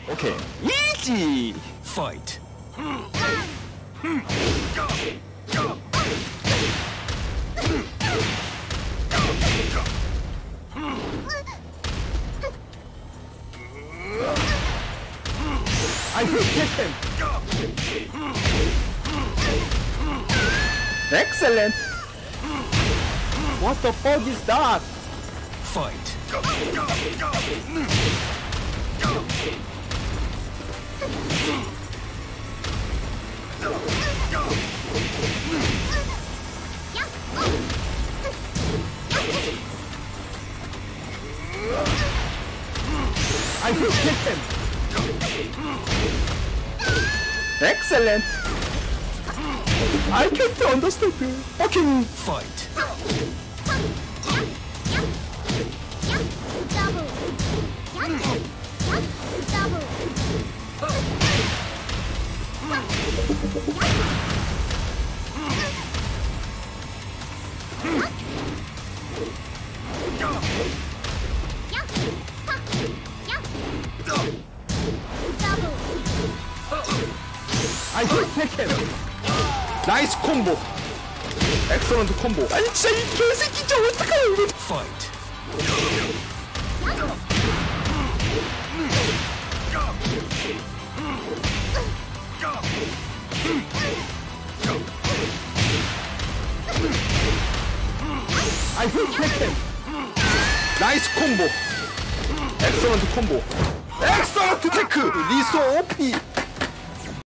오케이. 이지. Fight. I will hit him. Excellent. What the fuck is that? Fight. I will hit him. Excellent. I can't understand. Fucking Fight. I will take him. 나이스 콤보. 엑셀런트 콤보. 아니 진짜 이 개새끼 진짜 어떡하냐 이거. Fight. I will take him. 나이스 콤보. 엑셀런트 콤보. 엑셀런트 테크. 리소 오피.